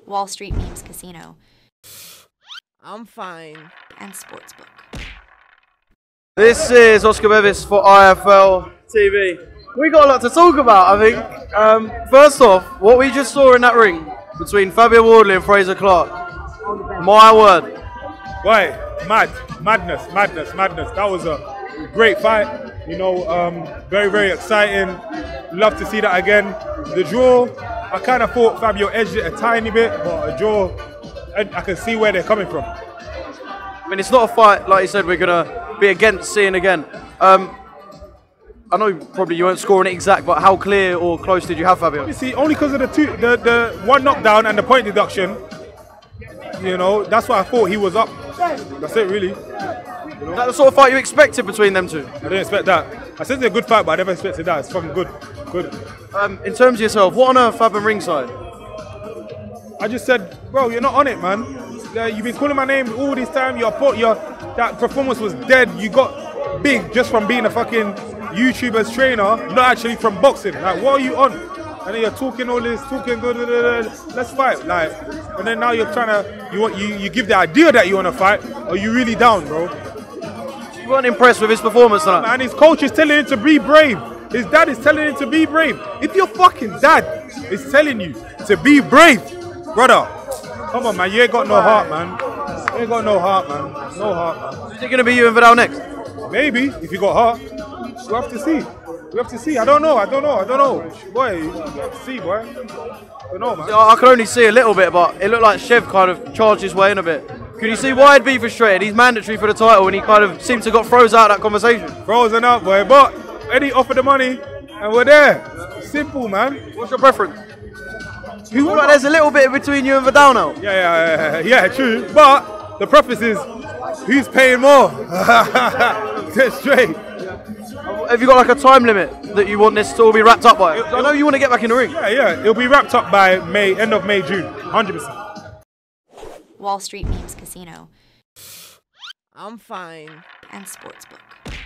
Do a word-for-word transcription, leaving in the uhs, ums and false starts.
Wall Street Memes Casino. I'm fine. And Sportsbook. This is Oscar Bevis for I F L T V. We got a lot to talk about, I think. Um, first off, what we just saw in that ring between Fabio Wardley and Fraser Clark. My word. Boy, mad, madness, madness, madness. That was a great fight. You know, um, very, very exciting. Love to see that again. The draw, I kind of thought Fabio edged it a tiny bit, but a draw, I, I can see where they're coming from. I mean, it's not a fight, like you said, we're going to be against seeing again. Um, I know probably you weren't scoring it exact, but how clear or close did you have Fabio? You see, only because of the two, the, the one knockdown and the point deduction, you know, that's why I thought he was up. That's it, really. You know? Is that the sort of fight you expected between them two? I didn't expect that. I said it's a good fight, but I never expected that. It's fucking good. Good. Um, in terms of yourself, what on earth happened ringside? I just said, bro, you're not on it, man. Uh, you've been calling my name all this time. Your, your that performance was dead. You got big just from being a fucking YouTuber's trainer, not actually from boxing. Like, what are you on? And then you're talking all this, talking good. Let's fight. Like, and then now you're trying to, you want, you, you give the idea that you want to fight. Are you really down, bro? You weren't impressed with his performance tonight? Man, his coach is telling him to be brave. His dad is telling him to be brave. If your fucking dad is telling you to be brave, brother, come on, man. You ain't got no heart, man. You ain't got no heart, man. No heart, man. Is it going to be you and Viddal next? Maybe, if you got heart. We'll have to see. We have to see. I don't know. I don't know. I don't know. Boy, you have to see, boy. I don't know, man. I can only see a little bit, but it looked like Chev kind of charged his way in a bit. Can you see why he'd be frustrated? He's mandatory for the title, and he kind of seemed to got froze out of that conversation. Frozen out, boy. But Eddie offered the money, and we're there. Simple, man. What's your preference? You like there's a little bit between you and Viddal now. Yeah, yeah, yeah, yeah, true. But the preface is, who's paying more? Get straight. Have you got like a time limit that you want this to all be wrapped up by? I know you want to get back in the ring. Yeah, yeah. It'll be wrapped up by May, end of May, June. one hundred percent. Wall Street Memes Casino. I'm fine. And Sportsbook.